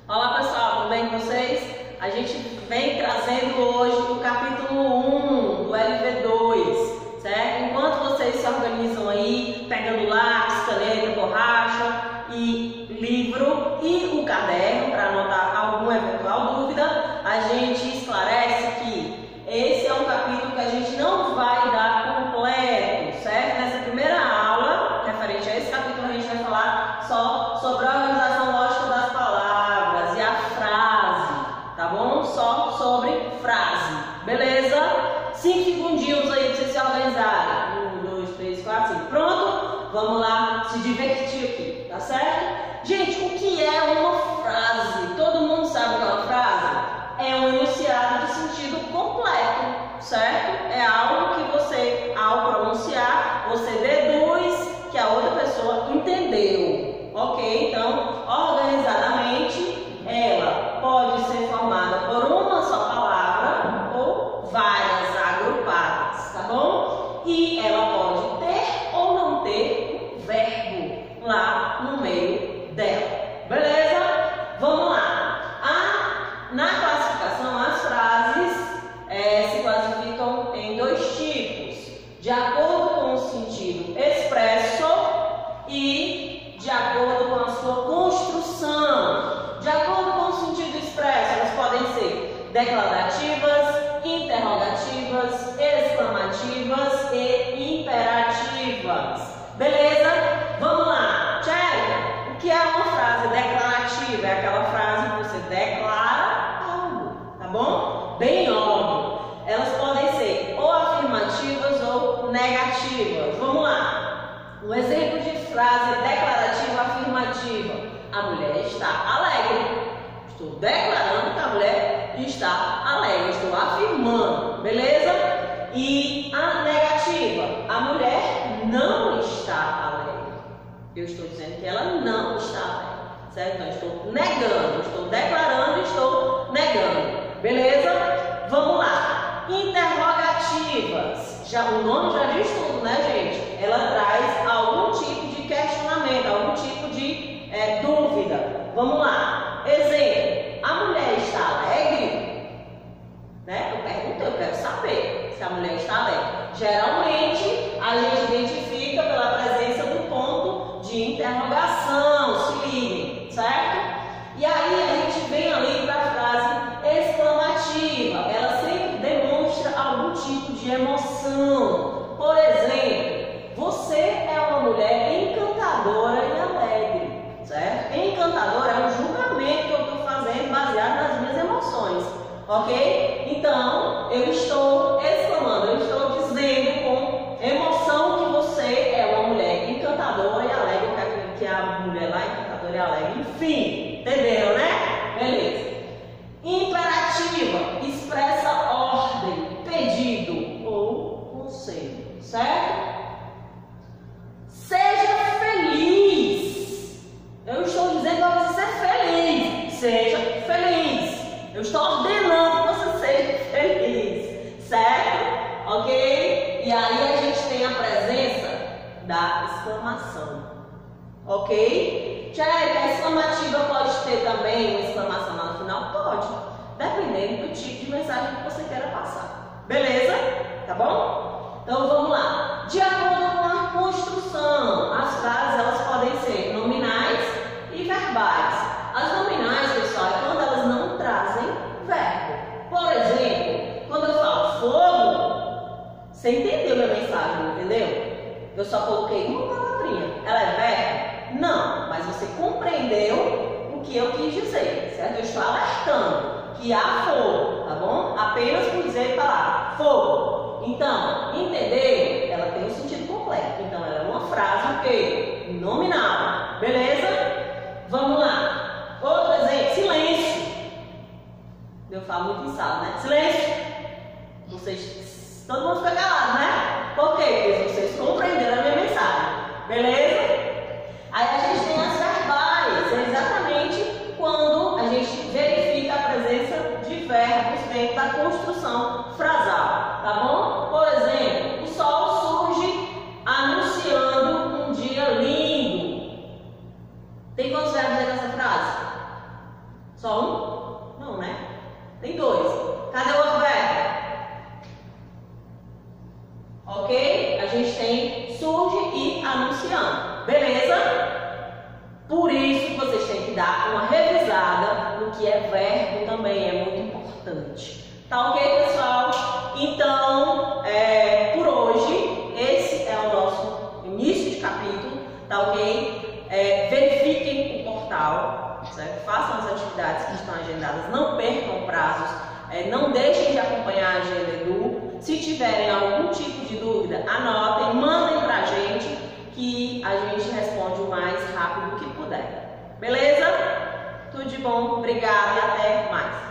Olá pessoal, tudo bem com vocês? A gente vem trazendo hoje o capítulo 1 do LV2, certo? Enquanto vocês se organizam aí, pegando lápis, caneta, borracha e livro e o caderno para anotar alguma eventual dúvida, a gente esclarece que esse é um capítulo que a gente não vai dar completo, certo? Nessa primeira aula, referente a esse capítulo, a gente vai falar só sobre a organização lógica das palavras e a frase, tá bom? Só sobre frase, beleza? 5 segundinhos aí pra vocês se organizarem. 1, 2, 3, 4, 5. Pronto? Vamos lá se divertir aqui, tá certo? Gente, o que é uma frase? Todo mundo sabe o que é uma frase? É um enunciado de sentido completo, certo? É algo que você, ao pronunciar, você deduz que a outra pessoa entendeu, ok? Então, organizadamente, ela pode ser formada por uma só palavra ou várias agrupadas, tá bom? E ela pode ter ou não ter um verbo lá no meio dela, beleza? Vamos lá. Na classificação, as frases se classificam em 2 tipos, de acordo com o sentido expresso e de acordo com a sua construção. De acordo com o sentido expresso, elas podem ser declarativas, interrogativas, exclamativas e imperativas. Beleza? Vamos lá. Tchau. O que é uma frase declarativa? É aquela frase que você declara algo, tá bom? Bem óbvio. Elas podem ser ou afirmativas ou negativas. Vamos lá. Um exemplo de frase declarativa afirmativa. A mulher está alegre. Estou declarando que a mulher está alegre. Estou afirmando. Beleza? E a negativa. A mulher não está alegre. Eu estou dizendo que ela não está alegre. Certo? Então, estou negando. Estou declarando e estou negando. Beleza? Vamos lá. Interrogativas. O nome já diz tudo, né, gente? Ela traz algum tipo de questionamento, algum tipo de dúvida. Vamos lá. Exemplo. A mulher está alegre? Né? Eu perguntei, eu quero saber se a mulher está alegre. Geralmente, a gente identifica pela presença do ponto de interrogação. Se liguem, certo? E aí, a gente vem ali para a frase exclamativa. Ela sempre demonstra algum tipo de emoção. Por exemplo, você é uma mulher encantadora e alegre, certo? Encantadora é um julgamento que eu estou fazendo baseado nas minhas emoções, ok? Então, eu estou exclamando, eu estou dizendo com emoção que você é uma mulher encantadora e alegre, que a mulher lá é encantadora e alegre, enfim, entenderam, né? Beleza. Imperativa expressa ordem, pedido ou conselho, certo? Seja feliz. Eu estou dizendo para você ser feliz. Seja feliz. Eu estou ordenando que você seja feliz, certo? Ok? E aí a gente tem a presença da exclamação, ok? Tchau, a exclamativa pode ter também uma exclamação lá no final? Pode, dependendo do tipo de mensagem que você queira passar. Beleza? Tá bom? Então vamos lá. De acordo com a construção, as frases elas podem ser nominais e verbais. As nominais, pessoal, é quando elas não trazem verbo. Por exemplo, quando eu falo fogo, você entendeu minha mensagem, entendeu? Eu só coloquei uma palavrinha. Ela é verbo? Não, mas você compreendeu o que eu quis dizer, certo? Eu estou alertando que há fogo, tá bom? Apenas por dizer a palavra fogo. Então, entendeu? Ela tem um sentido completo. Então, ela é uma frase o quê? Nominal. Beleza? Vamos lá. Outro exemplo, silêncio. Eu falo muito em sala, né? Silêncio. Vocês, todo mundo fica calado, né? Por quê? Porque vocês compreenderam a minha mensagem. Beleza? Aí a gente tem as verbais, é exatamente quando a gente verifica a presença de verbos dentro da construção frasal, tá bom? Por exemplo, o sol surge anunciando um dia lindo. Tem quantos verbos dentro dessa frase? Só um? Não, né? Tem dois. Cadê o outro verbo? Ok? A gente tem surge e anunciando. Beleza? Por isso vocês têm que dar uma revisada no que é verbo também, é muito importante. Tá ok, pessoal? Então, por hoje, esse é o nosso início de capítulo, tá ok? Verifiquem o portal, certo? Façam as atividades que estão agendadas, não percam prazos, não deixem de acompanhar a Agenda Edu. Se tiverem algum tipo de dúvida, anotem, mandem pra gente, que a gente responde o mais rápido que puder. Beleza? Tudo de bom, obrigada e até mais.